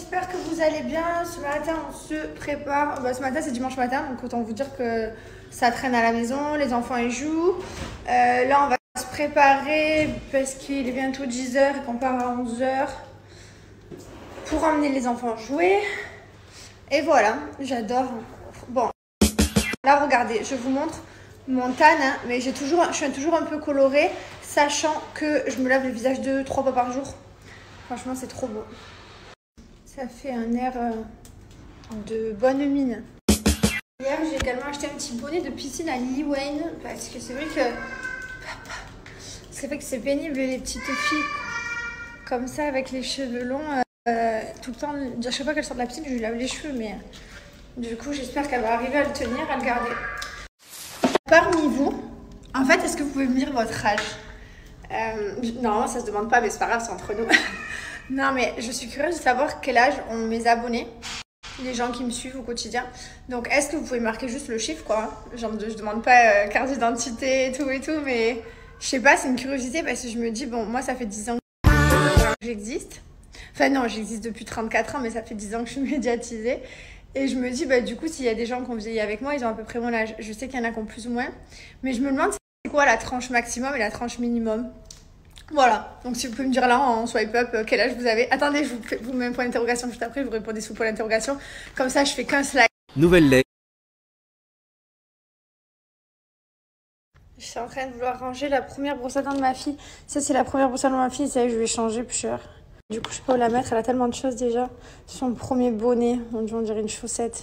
j'espère que vous allez bien. Ce matin, on se prépare. Ce matin, c'est dimanche matin, donc autant vous dire que ça traîne à la maison. Les enfants, ils jouent. Là, on va se préparer parce qu'il est bientôt 10h et qu'on part à 11h pour emmener les enfants jouer. Et voilà, j'adore. Bon, là, regardez, je vous montre mon tan, hein, mais je suis toujours un peu colorée, sachant que je me lave le visage 2-3 fois par jour. Franchement, c'est trop beau. Ça fait un air de bonne mine. Hier, j'ai également acheté un petit bonnet de piscine à Lil Wayne parce que c'est vrai que c'est pénible les petites filles comme ça avec les cheveux longs tout le temps. À chaque fois qu'elle sort de la piscine, je lui lave les cheveux, mais du coup, j'espère qu'elle va arriver à le tenir, à le garder. Parmi vous, en fait, est-ce que vous pouvez me dire votre âge? Non, ça se demande pas, mais c'est pas grave, c'est entre nous. Non, mais je suis curieuse de savoir quel âge ont mes abonnés, les gens qui me suivent au quotidien. Donc, est-ce que vous pouvez marquer juste le chiffre, quoi? Genre, je demande pas carte d'identité et tout, mais je sais pas, c'est une curiosité parce que je me dis, bon, moi, ça fait 10 ans que j'existe. Enfin, non, j'existe depuis 34 ans, mais ça fait 10 ans que je suis médiatisée. Et je me dis, bah, du coup, s'il y a des gens qui ont vieilli avec moi, ils ont à peu près mon âge. Je sais qu'il y en a qui ont plus ou moins, mais je me demande c'est quoi la tranche maximum et la tranche minimum. Voilà, donc si vous pouvez me dire là en swipe up quel âge vous avez. Attendez, je vous mets un point d'interrogation juste après, vous répondez sous point d'interrogation. Comme ça, je fais qu'un slide. Nouvelle lait. Je suis en train de vouloir ranger la première brosse à dents de ma fille. Ça, c'est la première brosse à dents de ma fille, ça, je vais changer plus cher. Du coup, je peux la mettre, elle a tellement de choses déjà. Son premier bonnet, on dirait une chaussette.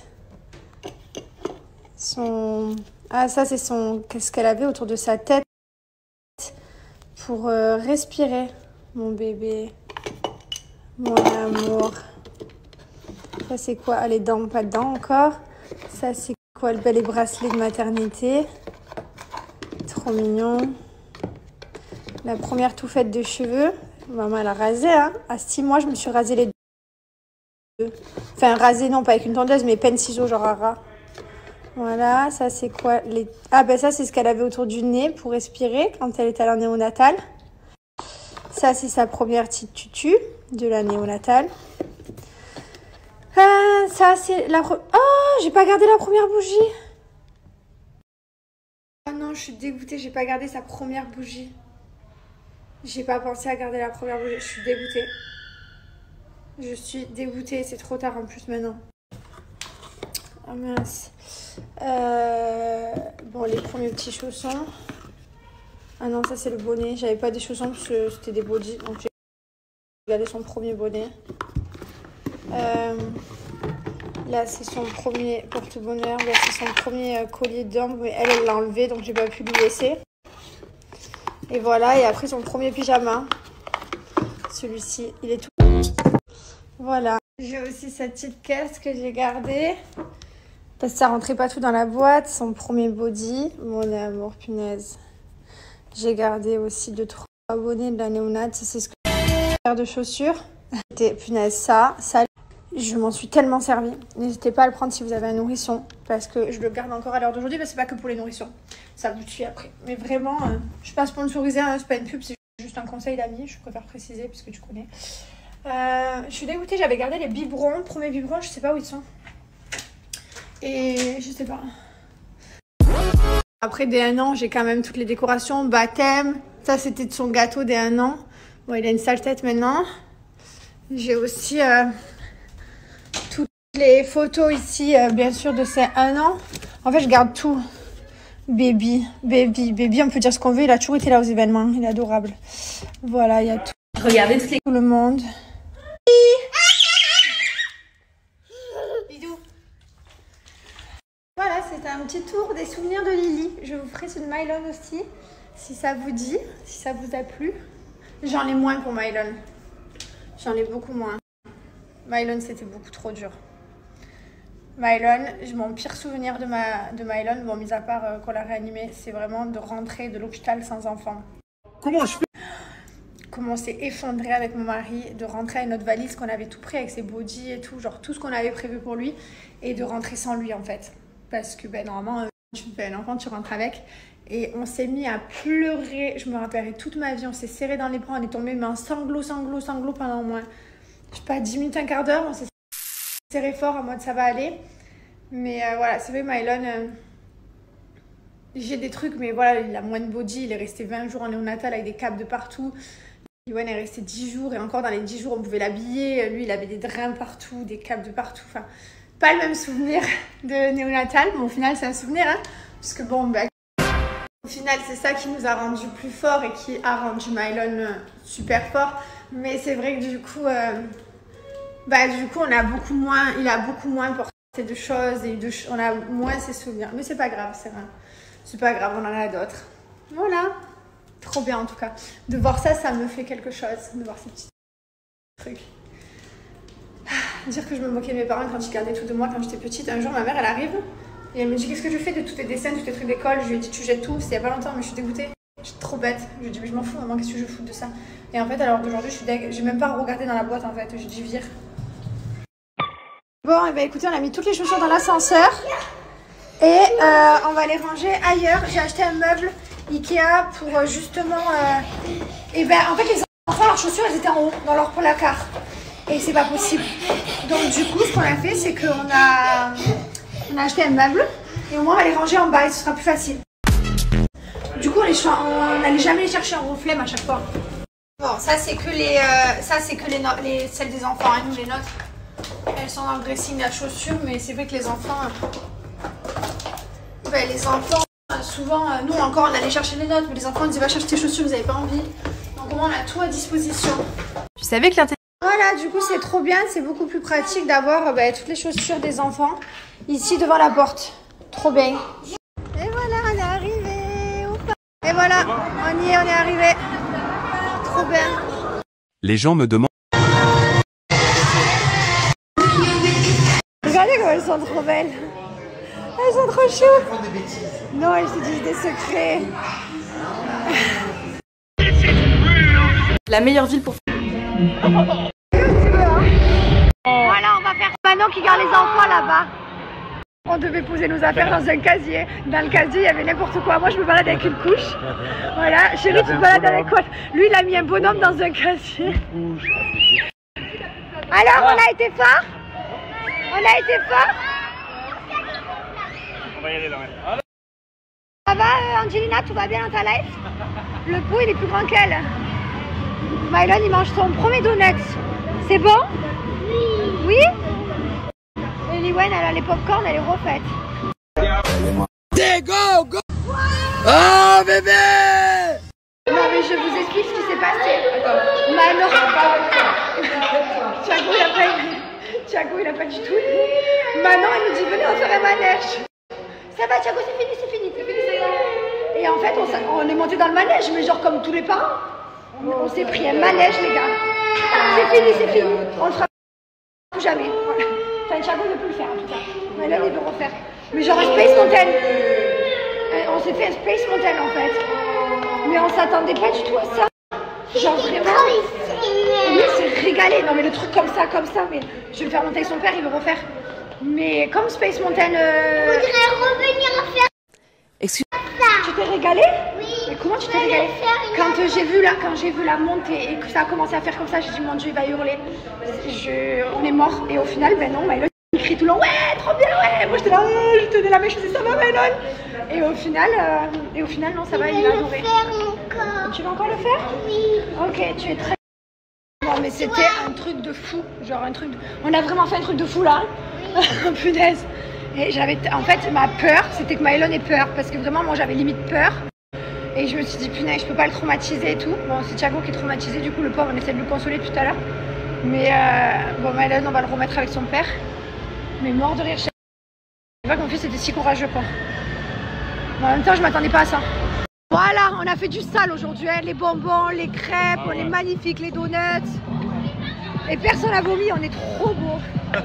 Ah, ça, c'est qu'est-ce qu'elle avait autour de sa tête pour respirer. Mon bébé, mon amour. Ça, c'est quoi? Ah, les dents, pas de dents encore. Ça, c'est quoi? Les bracelets de maternité. Trop mignon. La première touffette de cheveux. Maman, elle a rasé, hein. À 6 mois, je me suis rasé les deux. Enfin, rasé, non, pas avec une tondeuse, mais penne-ciseaux, genre à ras. Voilà, ça, c'est quoi? Ah, ben ça, c'est ce qu'elle avait autour du nez pour respirer quand elle était à la néonatale. Ça, c'est sa première petite tutu de la néonatale. Ça, c'est la... Oh, j'ai pas gardé la première bougie. Oh non, je suis dégoûtée, j'ai pas gardé sa première bougie. J'ai pas pensé à garder la première bougie, je suis dégoûtée. Je suis dégoûtée, c'est trop tard en plus maintenant. Oh mince. Bon, les premiers petits chaussons. Ah non, ça c'est le bonnet. J'avais pas des chaussons parce que c'était des bodys, donc j'ai gardé son premier bonnet. Là, c'est son premier porte-bonheur. Là, c'est son premier collier d'ombre. Mais elle l'a enlevé, donc j'ai pas pu lui laisser. Et voilà, et après son premier pyjama. Celui-ci, il est tout. Voilà. J'ai aussi cette petite caisse que j'ai gardée. Parce que ça rentrait pas tout dans la boîte. Son premier body. Mon amour, punaise. J'ai gardé aussi 2-3 bonnets de la néonate. C'est ce que j'ai paire de chaussures. Punaise, ça. Je m'en suis tellement servie. N'hésitez pas à le prendre si vous avez un nourrisson. Parce que je le garde encore à l'heure d'aujourd'hui. Mais c'est pas que pour les nourrissons. Ça vous tue après. Mais vraiment, je suis pas sponsorisée. Hein, c'est pas une pub. C'est juste un conseil d'amis. Je préfère préciser puisque tu connais. Je suis dégoûtée. J'avais gardé les biberons. Premier biberon, je sais pas où ils sont. Et je sais pas. Après, dès 1 an, j'ai quand même toutes les décorations. Baptême. Ça, c'était de son gâteau dès 1 an. Bon, il a une sale tête maintenant. J'ai aussi toutes les photos ici, bien sûr, de ces 1 an. En fait, je garde tout. Baby, on peut dire ce qu'on veut. Il a toujours été là aux événements. Il est adorable. Voilà, il y a tout. Regardez tout le monde. Bisous. Voilà, c'était un petit tour des souvenirs de Lily. Je vous ferai ceux de Mylon aussi, si ça vous dit, si ça vous a plu. J'en ai moins pour Mylon. J'en ai beaucoup moins. Mylon, c'était beaucoup trop dur. Mylon, mon pire souvenir de Mylon, bon, mis à part qu'on l'a réanimé, c'est vraiment de rentrer de l'hôpital sans enfant. Comment je fais? Comment on s'est effondré avec mon mari, de rentrer avec notre valise qu'on avait tout pris avec ses bodys et tout, genre tout ce qu'on avait prévu pour lui, et de rentrer sans lui en fait. Parce que ben, normalement, tu fais un enfant, tu rentres avec. Et on s'est mis à pleurer, je me rappellerai toute ma vie, on s'est serré dans les bras, on est tombé mais en sanglots pendant au moins, je sais pas, 10 minutes, un quart d'heure, on s'est serrer fort en mode ça va aller. Mais voilà, c'est vrai, Mylon, j'ai des trucs, mais voilà, il a moins de body. Il est resté 20 jours en néonatal avec des capes de partout. Liwen est resté 10 jours et encore dans les 10 jours, on pouvait l'habiller. Lui, il avait des drains partout, des capes de partout. Enfin, pas le même souvenir de néonatal, mais au final, c'est un souvenir. Hein, parce que bon, bah, au final, c'est ça qui nous a rendu plus forts et qui a rendu Mylon super fort. Mais c'est vrai que du coup, on a beaucoup moins, il a beaucoup moins porté de choses et on a moins ses souvenirs. Mais c'est pas grave, c'est pas grave, on en a d'autres. Voilà, trop bien en tout cas. De voir ça, ça me fait quelque chose, de voir ces petits trucs. Dire que je me moquais de mes parents quand ils gardaient tout de moi quand j'étais petite. Un jour, ma mère, elle arrive et elle me dit qu'est-ce que je fais de tous tes dessins, tous tes trucs d'école. Je lui ai dit tu jettes tout, c'était il y a pas longtemps, mais je suis dégoûtée. Je suis trop bête. Je lui ai dit mais je m'en fous, maman, qu'est-ce que je fous de ça. Et en fait, alors d'aujourd'hui, je suis deg. J'ai même pas regardé dans la boîte en fait, j'ai dit vire. Bon, et ben écoutez, on a mis toutes les chaussures dans l'ascenseur et on va les ranger ailleurs. J'ai acheté un meuble Ikea pour justement. Et ben en fait, les enfants, leurs chaussures, elles étaient en haut dans leur placard et c'est pas possible. Donc du coup, ce qu'on a fait, c'est qu'on a acheté un meuble et au moins on va les ranger en bas et ce sera plus facile. Du coup, on n'allait jamais les chercher en reflet à chaque fois. Bon, ça c'est que celles des enfants, hein, nous les nôtres. Elles sont dans le dressing à chaussures, mais c'est vrai que les enfants, souvent, nous encore on allait chercher les nôtres, mais les enfants ils disaient va chercher tes chaussures, vous n'avez pas envie. Donc au moins on a tout à disposition. Tu savais que voilà, du coup c'est trop bien, c'est beaucoup plus pratique d'avoir toutes les chaussures des enfants ici devant la porte. Trop bien. Et voilà, on est arrivé. Et voilà, on y est, on est arrivé. Trop bien. Les gens me demandent. Regardez comme elles sont trop belles. Elles sont trop choues. Non, elles se disent des secrets. La meilleure ville pour... Voilà, on va faire Manon qui garde les enfants là-bas. On devait poser nos affaires dans un casier. Dans le casier, il y avait n'importe quoi. Moi, je me balade avec une couche. Voilà, chérie, tu te balades avec quoi? Lui, il a mis un bonhomme dans un casier. Alors, on a été fort? On a été fort? On va y aller là, ouais. Ça va, Angelina, tout va bien dans ta life? Le pot, il est plus grand qu'elle. Mylon, il mange son premier donut. C'est bon? Oui. Oui? Et Liwen, elle a les popcorn, elle est refaite. Go, go! Oh, bébé! Non, mais je vous explique ce qui s'est passé. Manon. Thiago, il a pas du tout. Manon, elle nous dit venez, on ferait manège. Ça va, Thiago, c'est fini, ça y est. Et en fait, on est monté dans le manège, mais genre comme tous les parents. On s'est pris un manège, les gars. C'est fini. On le fera plus jamais. Voilà. Enfin, Thiago ne peut le faire en tout cas. Mais là, il veut refaire. Mais genre un Space Mountain. On s'est fait un Space Mountain en fait. Mais on s'attendait pas du tout à ça. Genre vraiment. Lui, c'est régalé. Non, mais le truc comme ça. Mais je vais le faire monter avec son père, il veut refaire. Mais comme Space Mountain. Je voudrais revenir à faire. Excuse. Ça. Tu t'es régalé? Oui. Mais comment tu t'es régalé? Quand j'ai vu la montée et que ça a commencé à faire comme ça, j'ai dit mon Dieu, il va hurler. On est mort. Et au final, ben non, Mylon il crie tout le long, ouais, trop bien, ouais. Moi j'étais là, je tenais la main, je faisais ça va, Mylon. Et au final, non, ça va, il a adoré. Tu vas encore le faire? Oui. Ok, tu es très. Non, mais c'était un truc de fou. Genre un truc. On a vraiment fait un truc de fou là. Oui. Punaise. Et en fait, ma peur, c'était que Mylon ait peur. Parce que vraiment, moi j'avais limite peur. Et je me suis dit, punaise, je peux pas le traumatiser et tout. Bon, c'est Thiago qui est traumatisé, du coup, le pauvre, on essaie de le consoler tout à l'heure. Mais bon, Mylon, on va le remettre avec son père. Mais mort de rire. Je sais pas que mon fils était si courageux, quoi. Mais en même temps, je m'attendais pas à ça. Voilà, on a fait du sale aujourd'hui, hein. Les bonbons, les crêpes, on est magnifiques, les donuts. Et personne n'a vomi, on est trop beau.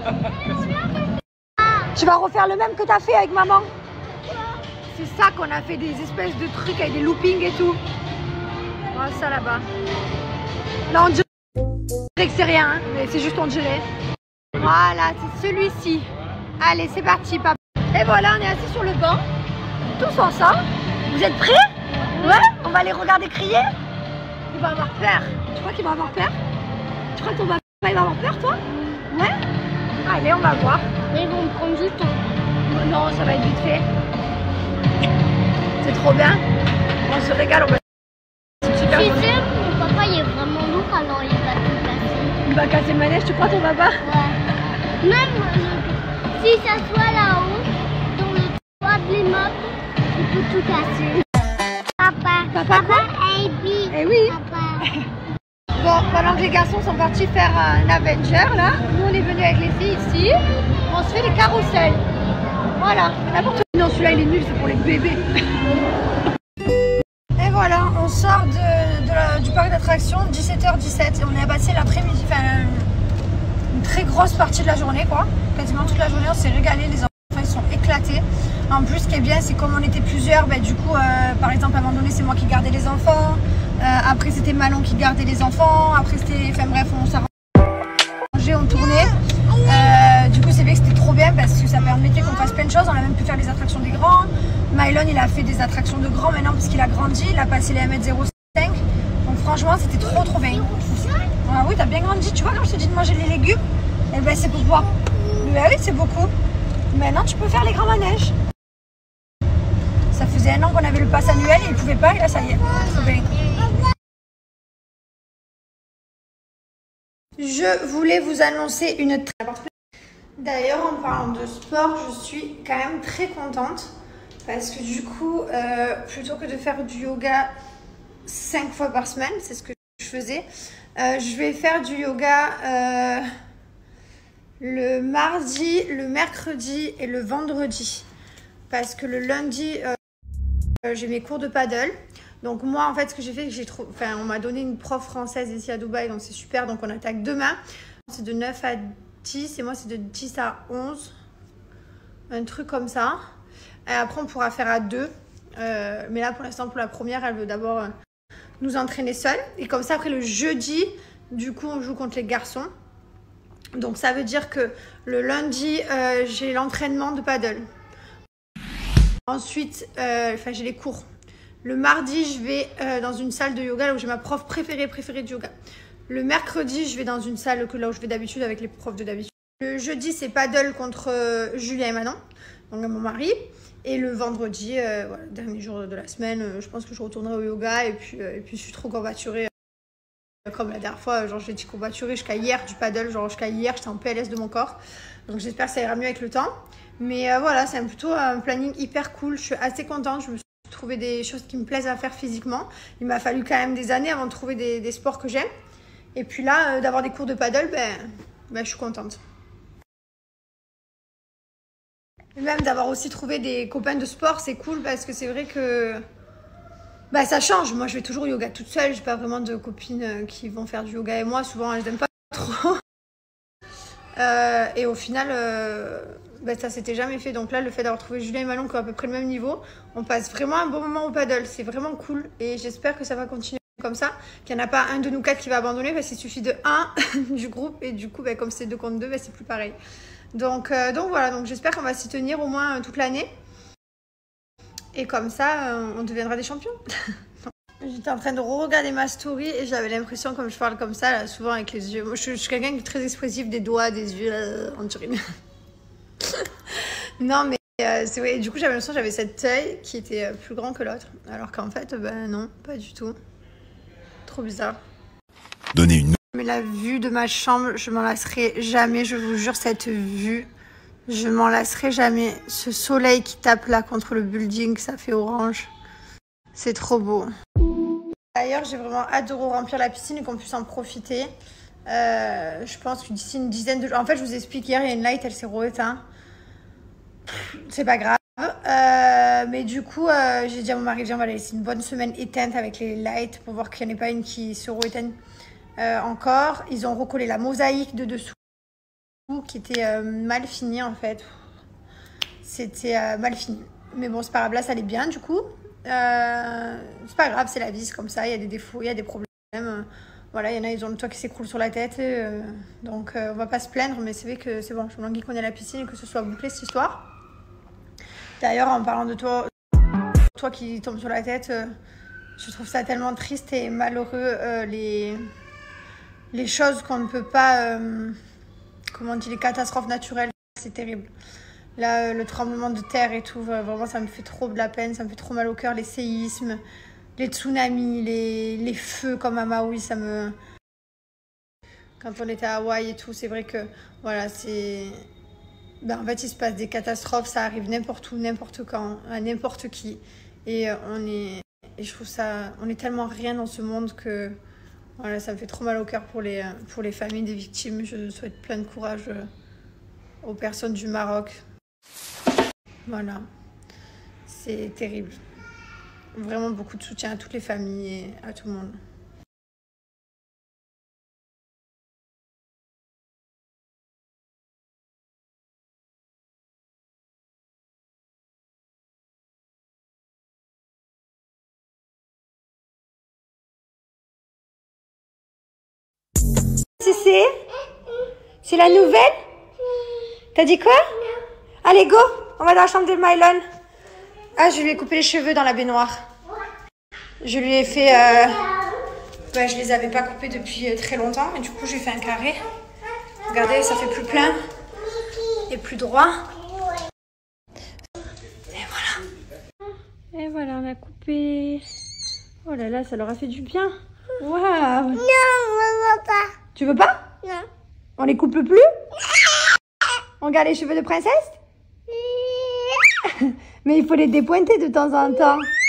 Tu vas refaire le même que t'as fait avec maman? C'est ça qu'on a fait, des espèces de trucs avec des loopings et tout. Voilà ça là-bas. Là on dirait que c'est rien, hein, mais c'est juste on dirait. Voilà, c'est celui-ci. Allez, c'est parti, papa. Et voilà, on est assis sur le banc, tous ensemble. Vous êtes prêts? Ouais, on va les regarder crier. Il va avoir peur. Tu crois qu'il va avoir peur? Tu crois que ton papa il va avoir peur, toi? Ouais. Ah, aller, on va voir. Mais ils vont me prendre du temps. Oh non, ça va être vite fait. C'est trop bien. On se régale, on va... C'est super Tu bon. sais, mon papa il est vraiment lourd, alors il va tout casser. Il va casser le manège, tu crois ton papa? Ouais. Même si ça soit là-haut, dans le toit de l'immeuble, il peut tout casser. Papa quoi? Abby. Eh oui. Papa. Bon, pendant que les garçons sont partis faire un Avenger, là, nous on est venus avec les filles ici, on se fait les carrousels. Voilà, n'importe quoi. Non, celui-là il est nul, c'est pour les bébés. Et voilà, on sort du parc d'attractions, 17h17, et on a passé l'après-midi, enfin une très grosse partie de la journée, quoi. Quasiment toute la journée, on s'est régalé, les enfants ils sont éclatés. En plus, ce qui est bien, c'est comme on était plusieurs, ben, du coup, par exemple, à un moment donné, c'est moi qui gardais les enfants. Après, c'était Manon qui gardait les enfants. Après, c'était... Enfin bref, on s'arrangeait, on tournait. Du coup, c'est vrai que c'était trop bien parce que ça permettait qu'on fasse plein de choses. On a même pu faire les attractions des grands. Mylon, il a fait des attractions de grands maintenant parce qu'il a grandi. Il a passé les 1m05. Donc franchement, c'était trop bien. Ah oui, t'as bien grandi. Tu vois, quand je te dis de manger les légumes, eh ben, c'est pour toi. Ben oui, c'est beaucoup. Maintenant, tu peux faire les grands manèges. Ça faisait 1 an qu'on avait le pass annuel et il ne pouvait pas, et là ça y est, trop bien. Je voulais vous annoncer une... D'ailleurs, en parlant de sport, je suis quand même très contente parce que du coup, plutôt que de faire du yoga 5 fois par semaine, c'est ce que je faisais, je vais faire du yoga le mardi, le mercredi et le vendredi. Parce que le lundi... j'ai mes cours de paddle. Donc moi en fait ce que j'ai fait, on m'a donné une prof française ici à Dubaï, donc c'est super. Donc on attaque demain. C'est de 9 à 10 et moi c'est de 10 à 11. Un truc comme ça. Et après on pourra faire à 2. Mais là pour l'instant pour la première, elle veut d'abord nous entraîner seule. Et comme ça après le jeudi, du coup on joue contre les garçons. Donc ça veut dire que le lundi j'ai l'entraînement de paddle. Ensuite, j'ai les cours. Le mardi, je vais dans une salle de yoga là où j'ai ma prof préférée du yoga. Le mercredi, je vais dans une salle là où je vais d'habitude avec les profs de d'habitude. Le jeudi, c'est paddle contre Julien et Manon, donc mon mari. Et le vendredi, voilà, dernier jour de la semaine, je pense que je retournerai au yoga. Et puis je suis trop courbaturée. Comme la dernière fois, genre j'ai été courbaturée jusqu'à hier du paddle. Genre jusqu'à hier, j'étais en PLS de mon corps. Donc j'espère que ça ira mieux avec le temps. Mais voilà, c'est plutôt un planning hyper cool. Je suis assez contente. Je me suis trouvé des choses qui me plaisent à faire physiquement. Il m'a fallu quand même des années avant de trouver des sports que j'aime. Et puis là, d'avoir des cours de paddle, je suis contente. Et même d'avoir aussi trouvé des copains de sport, c'est cool parce que c'est vrai que ça change. Moi, je vais toujours au yoga toute seule. J'ai pas vraiment de copines qui vont faire du yoga et moi. Souvent, elles n'aiment pas trop. Et au final... ça s'était jamais fait. Donc là, le fait d'avoir trouvé Julien et Manon qui ont à peu près le même niveau, on passe vraiment un bon moment au paddle. C'est vraiment cool et j'espère que ça va continuer comme ça. Qu'il n'y en a pas un de nous 4 qui va abandonner parce qu'il suffit de 1 du groupe et du coup, comme c'est 2 contre 2, c'est plus pareil. Donc voilà, donc j'espère qu'on va s'y tenir au moins toute l'année. Et comme ça, on deviendra des champions. J'étais en train de regarder ma story et j'avais l'impression, comme je parle comme ça, là, souvent avec les yeux. Moi, je suis quelqu'un qui est très expressif, des doigts, des yeux, en turine. Non mais c'est vrai, du coup j'avais l'impression que j'avais cet œil qui était plus grand que l'autre alors qu'en fait non, pas du tout. Trop bizarre. Donner une... Mais la vue de ma chambre, je m'en lasserai jamais, je vous jure, cette vue, je m'en lasserai jamais. Ce soleil qui tape là contre le building, ça fait orange. C'est trop beau. D'ailleurs, j'ai vraiment hâte de remplir la piscine et qu'on puisse en profiter. Je pense que d'ici une dizaine de jours... En fait, je vous explique, hier, il y a une light, elle s'est re-éteinte. C'est pas grave. Mais du coup, j'ai dit à mon mari, viens, on va laisser une bonne semaine éteinte avec les lights pour voir qu'il n'y en ait pas une qui se re-éteigne encore. Ils ont recollé la mosaïque de dessous qui était mal finie, en fait. C'était mal fini. Mais bon, c'est pas grave, là, ça allait bien, du coup. C'est pas grave, c'est la vie, c'est comme ça. Il y a des défauts, il y a des problèmes. Voilà, il y en a, ils ont le toit qui s'écroule sur la tête. Donc, on va pas se plaindre, mais c'est vrai que c'est bon. Je me languis qu'on est à la piscine et que ce soit bouclé cette histoire. D'ailleurs, en parlant de toi qui tombe sur la tête, je trouve ça tellement triste et malheureux, les choses qu'on ne peut pas... comment on dit, les catastrophes naturelles, c'est terrible. Là, le tremblement de terre et tout, vraiment, ça me fait trop de la peine, ça me fait trop mal au cœur, les séismes, les tsunamis, les feux comme à Maui, ça me... Quand on était à Hawaï et tout, c'est vrai que, voilà, c'est... Ben, en fait, il se passe des catastrophes, ça arrive n'importe où, n'importe quand, à n'importe qui. Et et je trouve ça... On est tellement rien dans ce monde que... Voilà, ça me fait trop mal au cœur pour les familles des victimes. Je souhaite plein de courage aux personnes du Maroc. Voilà, c'est terrible. Vraiment beaucoup de soutien à toutes les familles et à tout le monde. C'est la nouvelle? T'as dit quoi? Allez, go! On va dans la chambre de Mylon. Ah, je lui ai coupé les cheveux dans la baignoire. Je lui ai fait... Ben, je les avais pas coupés depuis très longtemps. Et du coup, j'ai fait un carré. Regardez, ça fait plus plein. Et plus droit. Et voilà. Et voilà, on a coupé. Oh là là, ça leur a fait du bien. Waouh! Non, on ne veut pas. Tu veux pas? Non. On les coupe plus? On garde les cheveux de princesse? Mais il faut les dépointer de temps en temps.